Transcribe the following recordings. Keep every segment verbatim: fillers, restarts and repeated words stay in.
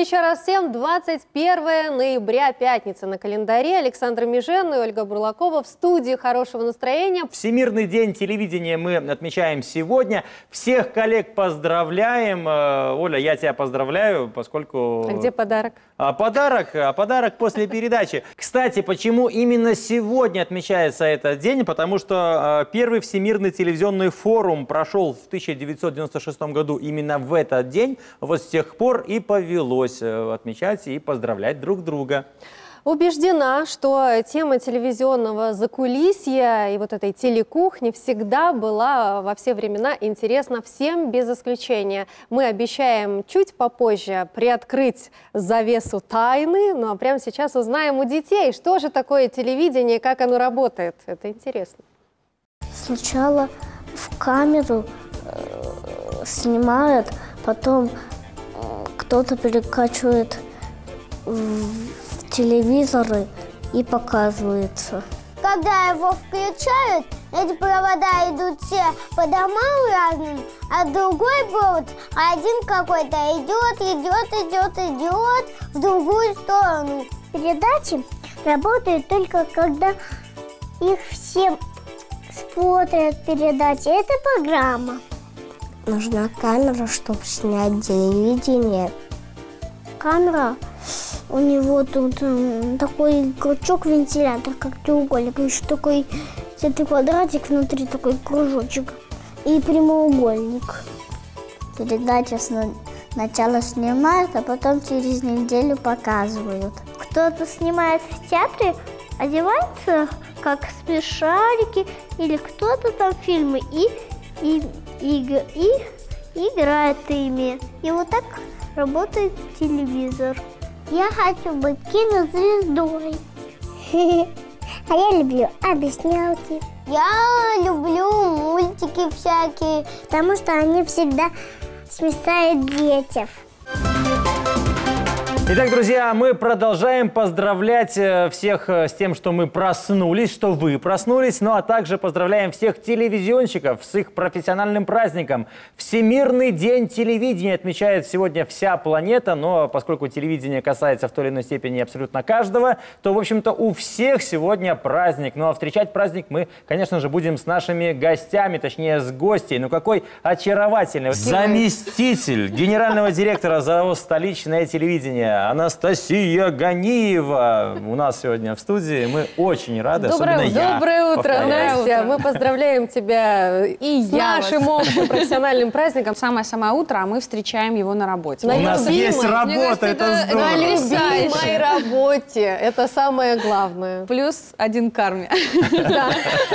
еще раз всем. двадцать первое ноября, пятница на календаре. Александр Межен и Ольга Бурлакова в студии хорошего настроения. Всемирный день телевидения мы отмечаем сегодня. Всех коллег поздравляем. Оля, я тебя поздравляю, поскольку... А где подарок? А подарок, а подарок после передачи. Кстати, почему именно сегодня отмечается этот день? Потому что первый Всемирный телевизионный форум прошел в тысяча девятьсот девяносто шестом году именно в этот день. Вот с тех пор и повелось отмечать и поздравлять друг друга. Убеждена, что тема телевизионного закулисья и вот этой телекухни всегда была во все времена интересна всем без исключения. Мы обещаем чуть попозже приоткрыть завесу тайны, ну а прямо сейчас узнаем у детей, что же такое телевидение и как оно работает. Это интересно. Сначала в камеру э, снимают, потом кто-то перекачивает в телевизоры и показывается. Когда его включают, эти провода идут все по домам разным, а другой провод, один какой-то идет, идет, идет, идет в другую сторону. Передачи работают только когда их все смотрят передачи. Это программа. Нужна камера, чтобы снять телевидение. Камера, у него тут м, такой крючок-вентилятор, как треугольник, еще такой это квадратик, внутри такой кружочек и прямоугольник. Передачу сначала снимают, а потом через неделю показывают. Кто-то снимает в театре, одевается как смешарики, или кто-то там фильмы и, и, и, и, и играет ими. И вот так работает телевизор. Я хочу быть кинозвездой. А я люблю объяснялки. Я люблю мультики всякие, потому что они всегда смешают детей. Итак, друзья, мы продолжаем поздравлять всех с тем, что мы проснулись, что вы проснулись, ну а также поздравляем всех телевизионщиков с их профессиональным праздником. Всемирный день телевидения отмечает сегодня вся планета, но поскольку телевидение касается в той или иной степени абсолютно каждого, то, в общем-то, у всех сегодня праздник. Ну а встречать праздник мы, конечно же, будем с нашими гостями, точнее, с гостей. Ну какой очаровательный. Заместитель генерального директора ЗАО «Столичное телевидение» Анастасия Ганиева у нас сегодня в студии. Мы очень рады, Доброе, особенно я. Доброе утро, повторяю. Настя. Мы поздравляем тебя и с нашим общим профессиональным праздником. Самое-самое утро, а мы встречаем его на работе. У нас есть работа, кажется, это это здорово. На любимой работе. Это самое главное. Плюс один карме. Да.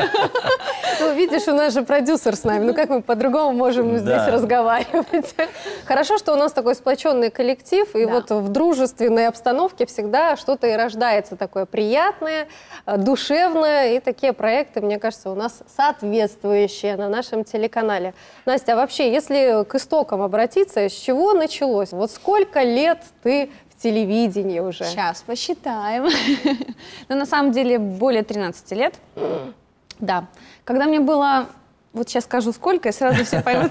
Ну, видишь, у нас же продюсер с нами. Ну, как мы по-другому можем здесь Да. разговаривать? Хорошо, что у нас такой сплоченный коллектив, и Да. вот в дружественной обстановке всегда что-то и рождается такое приятное, душевное, и такие проекты, мне кажется, у нас соответствующие на нашем телеканале. Настя, а вообще, если к истокам обратиться, с чего началось? Вот сколько лет ты в телевидении уже? Сейчас посчитаем. Но на самом деле более тринадцати лет. Да. Когда мне было... Вот сейчас скажу сколько, и сразу все поймут.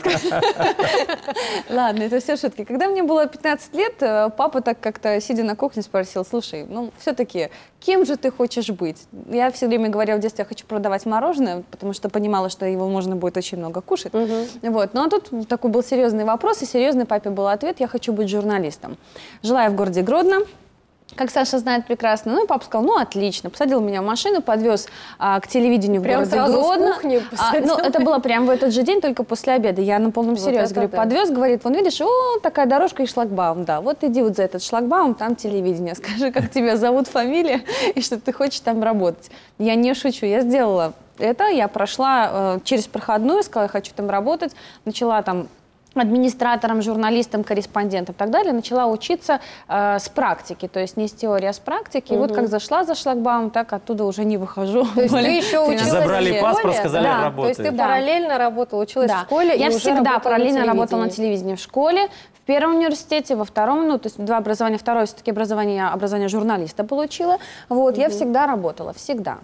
Ладно, это все шутки. Когда мне было пятнадцать лет, папа так как-то, сидя на кухне, спросил: слушай, ну все-таки, кем же ты хочешь быть? Я все время говорила в детстве, я хочу продавать мороженое, потому что понимала, что его можно будет очень много кушать. Вот. Ну а тут такой был серьезный вопрос, и серьезный папе был ответ: я хочу быть журналистом. Жила я в городе Гродно. Как Саша знает прекрасно. Ну и папа сказал: ну отлично. Посадил меня в машину, подвез а, к телевидению Прям в городе Гродно. С кухни а, ну, это было прямо в этот же день, только после обеда. Я на полном серьезе вот говорю, да. Подвез, говорит: вон видишь, о, такая дорожка и шлагбаум. Да, вот иди вот за этот шлагбаум, там телевидение. Скажи, как тебя зовут, фамилия, и что ты хочешь там работать. Я не шучу, я сделала это. Я прошла э, через проходную, сказала, я хочу там работать. Начала там администратором, журналистом, корреспондентом и так далее, начала учиться э, с практики, то есть не с теории, а с практики. Угу. И вот как зашла за шлагбаум, так оттуда уже не выхожу. То есть ты еще училась Забрали в паспорт, школе? сказали, да. работаешь. То есть ты Да. параллельно работала, училась Да. в школе Я и всегда уже параллельно на работала на телевидении в школе, в первом университете, во втором, ну, то есть два образования, второе все-таки образование, образование журналиста получила. Вот, угу. Я всегда работала, всегда.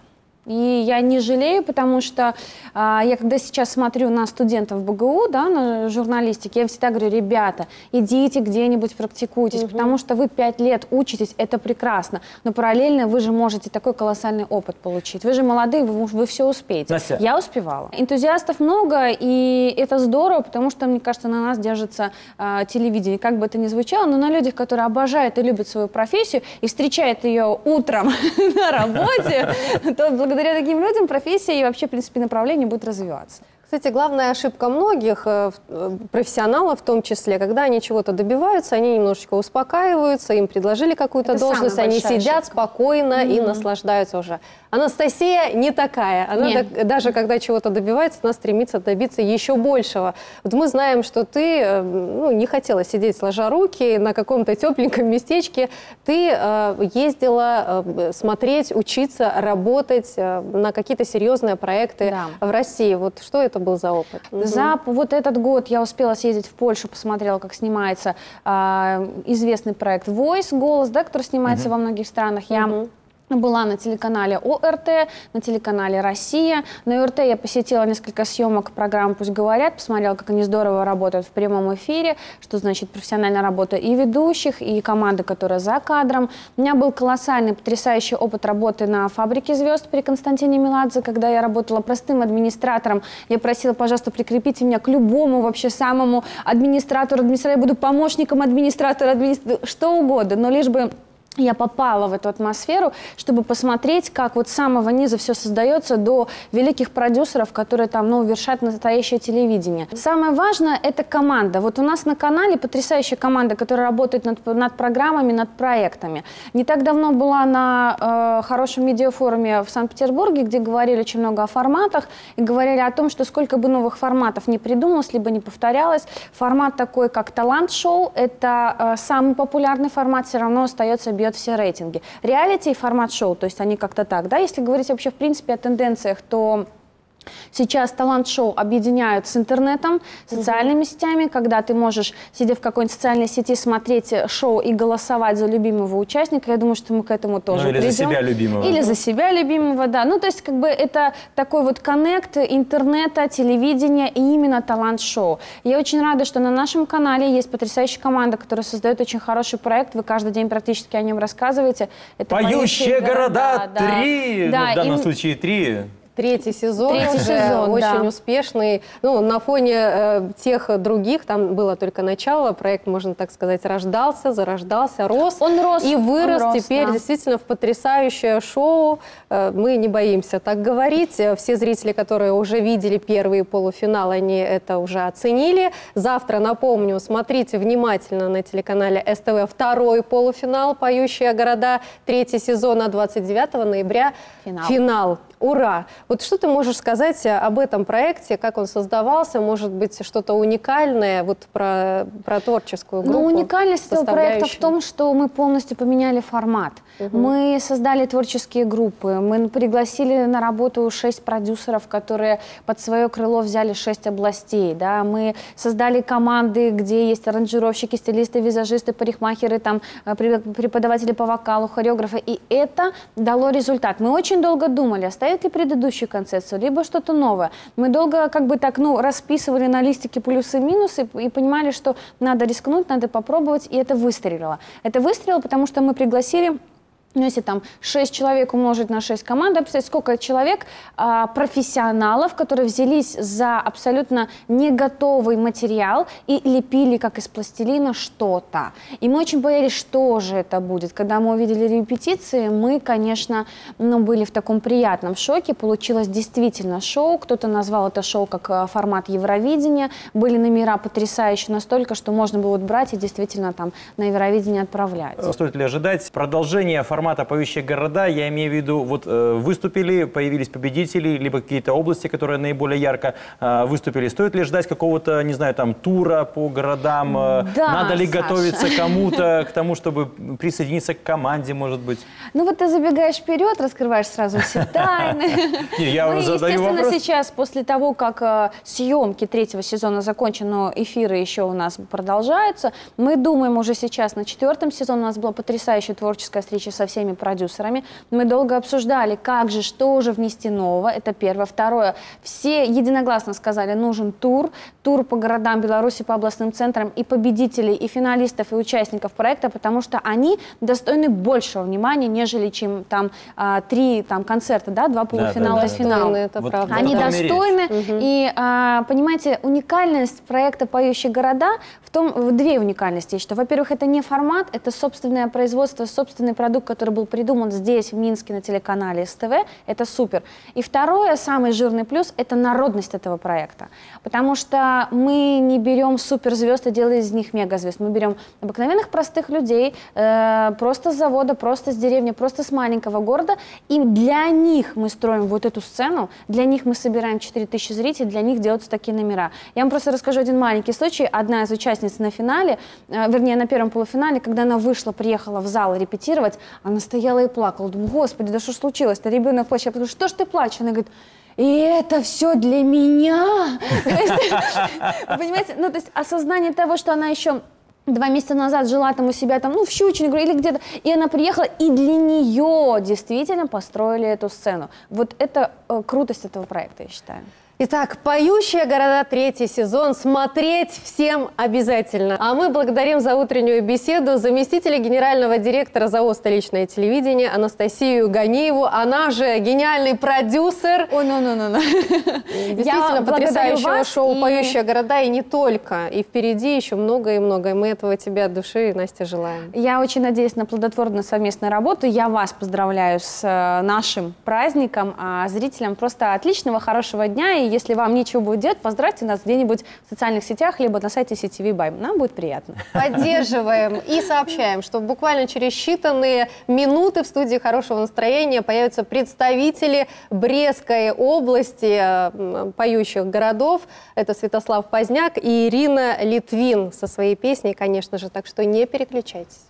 И я не жалею, потому что а, я когда сейчас смотрю на студентов БГУ, да, на журналистике, я всегда говорю: ребята, идите где-нибудь практикуйтесь, угу. потому что вы пять лет учитесь, это прекрасно, но параллельно вы же можете такой колоссальный опыт получить. Вы же молодые, вы, вы все успеете. Настя. Я успевала. Энтузиастов много, и это здорово, потому что, мне кажется, на нас держится а, телевидение. Как бы это ни звучало, но на людях, которые обожают и любят свою профессию и встречают ее утром на работе, то благодаря Благодаря таким людям профессия и вообще, в принципе, направление будет развиваться. Кстати, главная ошибка многих профессионалов, в том числе, когда они чего-то добиваются, они немножечко успокаиваются, им предложили какую-то должность, они сидят ошибка. спокойно mm-hmm. и наслаждаются уже. Анастасия не такая. Она да, даже когда чего-то добивается, она стремится добиться еще большего. Вот мы знаем, что ты ну, не хотела сидеть сложа руки на каком-то тепленьком местечке. Ты э, ездила э, смотреть, учиться, работать э, на какие-то серьезные проекты да. в России. Вот что это был за опыт? За угу. вот этот год я успела съездить в Польшу, посмотрела, как снимается э, известный проект Voice, голос, да, который снимается угу. во многих странах. Я угу. была на телеканале ОРТ, на телеканале «Россия». На ОРТ я посетила несколько съемок программы «Пусть говорят», посмотрела, как они здорово работают в прямом эфире, что значит профессиональная работа и ведущих, и команды, которая за кадром. У меня был колоссальный, потрясающий опыт работы на «Фабрике звезд» при Константине Меладзе, когда я работала простым администратором. Я просила: пожалуйста, прикрепите меня к любому вообще самому администратору. администратору. Я буду помощником администратора, администратора, что угодно, но лишь бы я попала в эту атмосферу, чтобы посмотреть, как вот с самого низа все создается до великих продюсеров, которые там, ну, вершат настоящее телевидение. Самое важное – это команда. Вот у нас на канале потрясающая команда, которая работает над, над программами, над проектами. Не так давно была на э, хорошем медиафоруме в Санкт-Петербурге, где говорили очень много о форматах, и говорили о том, что сколько бы новых форматов не придумалось, либо не повторялось, формат такой, как талант-шоу, это э, самый популярный формат, все равно остается бьет все рейтинги. Реалити и формат шоу, то есть они как-то так, да, если говорить вообще в принципе о тенденциях, то сейчас талант-шоу объединяют с интернетом, социальными mm-hmm. сетями, когда ты можешь, сидя в какой-нибудь социальной сети, смотреть шоу и голосовать за любимого участника. Я думаю, что мы к этому тоже ну, или придем. за себя любимого. Или за себя любимого, да. Ну, то есть, как бы это такой вот коннект интернета, телевидения и именно талант-шоу. Я очень рада, что на нашем канале есть потрясающая команда, которая создает очень хороший проект. Вы каждый день практически о нем рассказываете. Это «Поющие города три», да. ну, в данном и... случае три. Третий сезон, Третий сезон очень да. успешный. Ну, на фоне э, тех других, там было только начало, проект, можно так сказать, рождался, зарождался, рос. Он рос. И вырос он рос, теперь да. действительно в потрясающее шоу. Э, мы не боимся так говорить. Все зрители, которые уже видели первый полуфинал, они это уже оценили. Завтра, напомню, смотрите внимательно на телеканале СТВ второй полуфинал «Поющие города», третий сезон, а двадцать девятого ноября финал. финал. Ура! Вот что ты можешь сказать об этом проекте, как он создавался, может быть, что-то уникальное вот про, про творческую группу? Ну, уникальность этого проекта в том, что мы полностью поменяли формат. Угу. Мы создали творческие группы, мы пригласили на работу шесть продюсеров, которые под свое крыло взяли шесть областей. Да? Мы создали команды, где есть аранжировщики, стилисты, визажисты, парикмахеры, там, преподаватели по вокалу, хореографы. И это дало результат. Мы очень долго думали, оставить ли предыдущую концепцию, либо что-то новое. Мы долго как бы так, ну, расписывали на листике плюсы и минусы и понимали, что надо рискнуть, надо попробовать, и это выстрелило. Это выстрелило, потому что мы пригласили... Ну, если там шесть человек умножить на шесть команд, представьте, сколько человек, а, профессионалов, которые взялись за абсолютно не готовый материал и лепили, как из пластилина, что-то. И мы очень боялись, что же это будет. Когда мы увидели репетиции, мы, конечно, ну, были в таком приятном шоке. Получилось действительно шоу. Кто-то назвал это шоу как формат Евровидения. Были номера потрясающие настолько, что можно было брать и действительно там на Евровидение отправлять. Стоит ли ожидать продолжения формата формата «Поющие города», я имею в виду, вот э, выступили, появились победители, либо какие-то области, которые наиболее ярко э, выступили. Стоит ли ждать какого-то, не знаю, там, тура по городам? Э, да, надо ли Саша. готовиться кому-то к тому, чтобы присоединиться к команде, может быть? Ну вот ты забегаешь вперед, раскрываешь сразу все тайны. Я ну, задаю естественно, вопрос. сейчас, после того, как э, съемки третьего сезона закончены, но эфиры еще у нас продолжаются, мы думаем уже сейчас на четвертом сезоне. У нас была потрясающая творческая встреча со всеми продюсерами. Мы долго обсуждали, как же, что же внести нового. Это первое. Второе. Все единогласно сказали, нужен тур. Тур по городам Беларуси, по областным центрам, и победителей, и финалистов, и участников проекта, потому что они достойны большего внимания, нежели чем там а, три там, концерта, да, два полуфинала, да, и да, финал. Да. Это вот, правда. Они да. достойны. Угу. И, а, понимаете, уникальность проекта «Поющие города» в том, в две уникальности. Что, во-первых, это не формат, это собственное производство, собственный продукт, который был придуман здесь, в Минске, на телеканале СТВ. Это супер. И второе, самый жирный плюс, это народность этого проекта. Потому что мы не берем суперзвезд и делаем из них мегазвезд. Мы берем обыкновенных простых людей, э, просто с завода, просто с деревни, просто с маленького города. И для них мы строим вот эту сцену, для них мы собираем четыре тысячи зрителей, для них делаются такие номера. Я вам просто расскажу один маленький случай. Одна из участниц на финале, э, вернее, на первом полуфинале, когда она вышла, приехала в зал репетировать, она стояла и плакала. Думаю, господи, да что ж случилось-то? Ребенок плачет. Я говорю, что ж ты плачешь? Она говорит, и это все для меня. Понимаете? Ну, то есть осознание того, что она еще два месяца назад жила там у себя, там, ну, в Щучине или где-то, и она приехала, и для нее действительно построили эту сцену. Вот это э, крутость этого проекта, я считаю. Итак, «Поющие города», третий сезон. Смотреть всем обязательно. А мы благодарим за утреннюю беседу заместителя генерального директора ЗАО «Столичное телевидение» Анастасию Ганиеву. Она же гениальный продюсер. Ой, ну, ну, ну, ну. Действительно потрясающего шоу и... «Поющие города», и не только. И впереди еще много и много. И мы этого тебе от души, Настя, желаем. Я очень надеюсь на плодотворную совместную работу. Я вас поздравляю с э, нашим праздником, а зрителям просто отличного, хорошего дня. И если вам нечего будет делать, поздравьте нас где-нибудь в социальных сетях, либо на сайте си ти ви Бай. Нам будет приятно. Поддерживаем и сообщаем, что буквально через считанные минуты в студии «Хорошего настроения» появятся представители Брестской области поющих городов. Это Святослав Поздняк и Ирина Литвин со своей песней, конечно же. Так что не переключайтесь.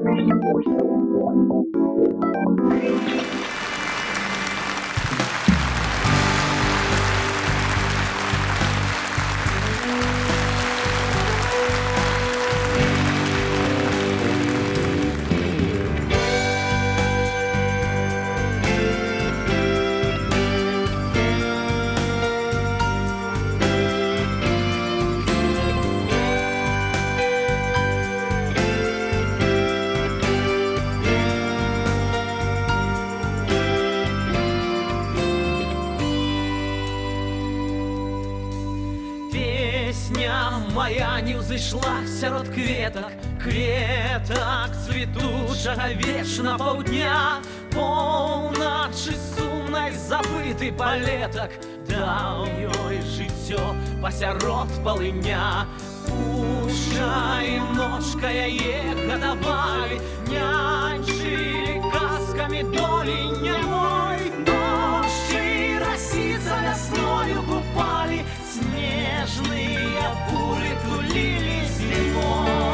Моя не ўзышла сярод кветак, кветак цвітучага вечна паўдня, поўначы сумнай забыты палетак, даў ёй жыццё пасярод палыня. Пушча і ножка яе гадавалі, няньчылі казкамі долі нямой, дождж і расіца вясною купалі, снежныя буры тулілі зімой.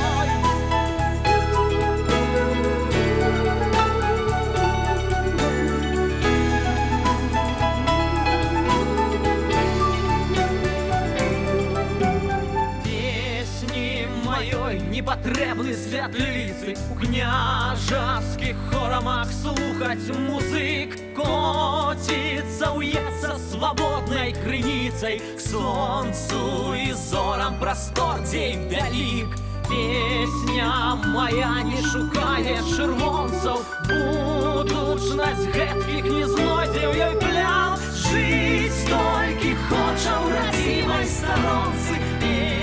Песні маёй не патрэбны святліцы, у княжацкіх хорамах слухаць музык, коціцца уецца свабоднай крыніцай к сонцу і зорам прастор дзень вялік. Песня моя не шукае чырвонцаў, будучнасць гэткіх не знойдзе ў ёй плям, жыць толькі хоча ў радзімай старонцы.